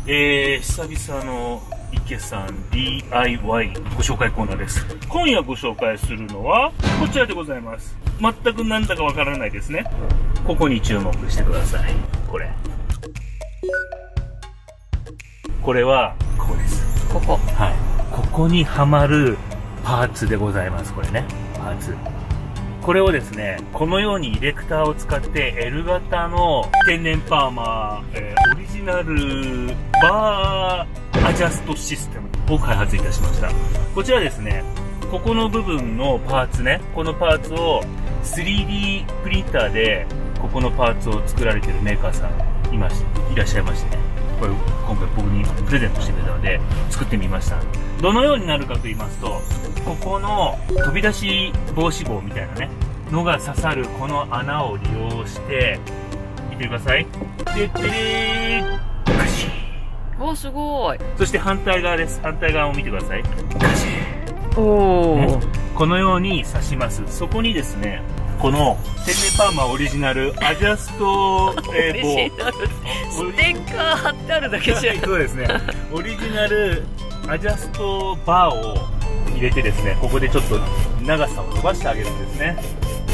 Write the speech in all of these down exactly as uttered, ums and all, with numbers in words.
えー、久々の池さん ディーアイワイ ご紹介コーナーです。今夜ご紹介するのはこちらでございます。全くなんだかわからないですね。ここに注目してください。これこれはここです。 ここ、 はい、ここにはまるパーツでございます。これね、パーツ、これをですね、このようにイレクターを使って L 型の天然パーマ、えー、オリジナルバーアジャストシステムを開発いたしました。こちらですね、ここの部分のパーツね、このパーツを スリーディー プリンターでここのパーツを作られているメーカーさんいましいらっしゃいましてね、これ今回僕にプレゼントしてくれたので作ってみました。どのようになるかと言いますと、ここの飛び出し防止棒みたいなねのが刺さるこの穴を利用して見てください。でってれーガシー。お、すごい。 そして反対側です。反対側を見てください。ガシおー、 ね、このように刺します。そこにですね、この天然パーマオリジナルアジャスト、えー、棒ステッカー貼ってあるだけじゃん。 そうですね、オリジナルアジャストバーを入れてですね、ここでちょっと長さを伸ばしてあげるんですね。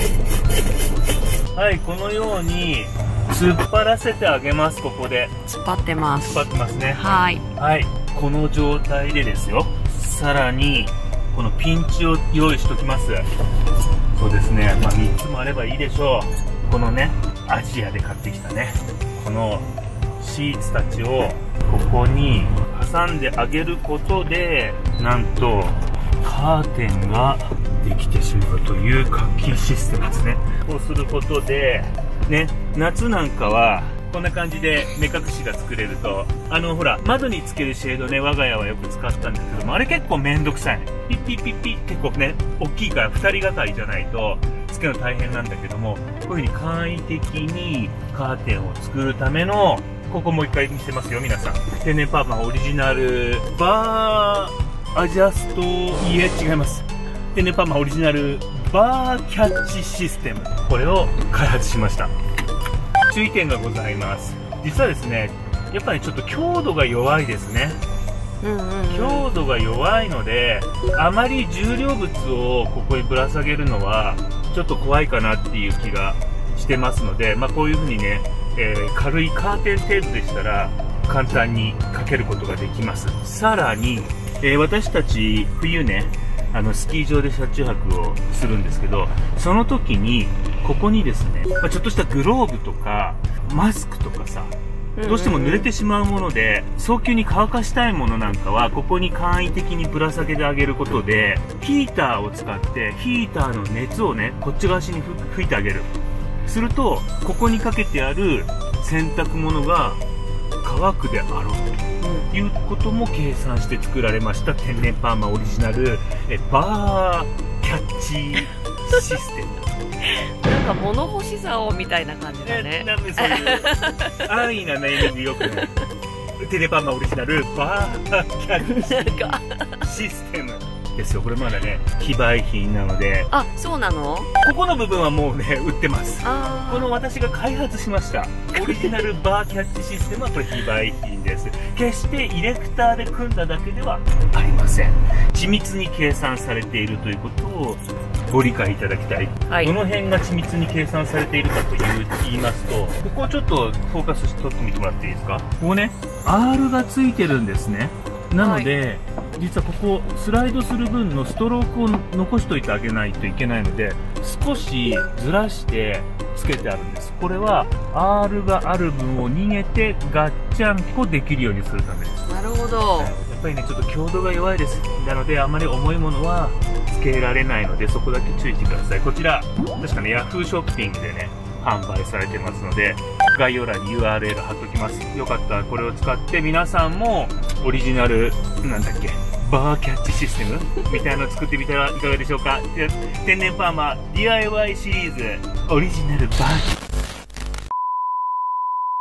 はい、このように突っ張らせてあげます。ここで突っ張ってます。 突っ張ってますね。 はいはい、この状態でですよ、さらにこのピンチを用意しておきます。そうですね、まあみっつもあればいいでしょう。このね、アジアで買ってきたね、このシーツたちをここに挟んであげることで、なんとカーテンができてしまうという画期システムですね。こうすることでね、夏なんかはこんな感じで目隠しが作れると、あのほら窓につけるシェードね、我が家はよく使ったんですけども、あれ結構めんどくさいね。ピッピッピッピッ、結構ね大きいからふたりがかりじゃないとつけるの大変なんだけども、こういう風に簡易的にカーテンを作るための、ここもう一回見せますよ皆さん。天然パーマオリジナルバーアジャスト、いえ違います、天然パーマオリジナルバーキャッチシステム、これを開発しました。注意点がございます。実はですね、やっぱりちょっと強度が弱いですね。 うんうんうん、 強度が弱いので、あまり重量物をここにぶら下げるのはちょっと怖いかなっていう気がしてますので、まあ、こういう風にね、えー、軽いカーテン程度でしたら簡単にかけることができます。さらに、えー、私たち冬ね、あのスキー場で車中泊をするんですけど、その時にここにですね、まあ、ちょっとしたグローブとかマスクとかさ、どうしても濡れてしまうもので早急に乾かしたいものなんかはここに簡易的にぶら下げてあげることで、ヒーターを使ってヒーターの熱をねこっち側に吹いてあげる。するとここにかけてある洗濯物が乾くであろうということも計算して作られました天然パーマオリジナルえバーキャッチシステム。 なんか物干し竿みたいな感じだね。 なんでそういう安易なネーミングよくない。テレパーマオリジナルバーキャッチシステムですよ。これまだね非売品なので。 あ、そうなの？ ここの部分はもうね売ってます。 あ、 この私が開発しましたオリジナルバーキャッチシステムはこれ非売品です。決してイレクターで組んだだけではありません。緻密に計算されているということをご理解いただきたい。はい、どの辺が緻密に計算されているかという言いますと、ここをちょっとフォーカスして撮ってみてもらっていいですか。ここね アール がついてるんですね。なので、はい、実はここスライドする分のストロークを残しておいてあげないといけないので、少しずらしてつけてあるんです。これは アール がある分を逃げてガッチャンコできるようにするためです。 なるほど。 やっぱりねちょっと強度が弱いです。なのであまり重いものはつけられないので、そこだけ注意してください。こちら確かね ヤフー ショッピングでね販売されてますので、概要欄に ユーアールエル 貼っときます。よかったらこれを使って皆さんもオリジナルなんだっけバーキャッチシステムみたいなのを作ってみたらいかがでしょうか。天然パーマ ディーアイワイ シリーズオリジナルバーキャッチ。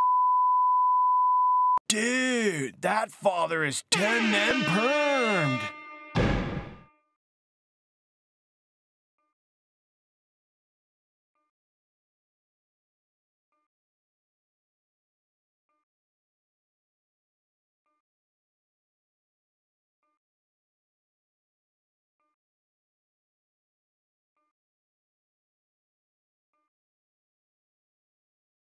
Dude, that father is ten and permed.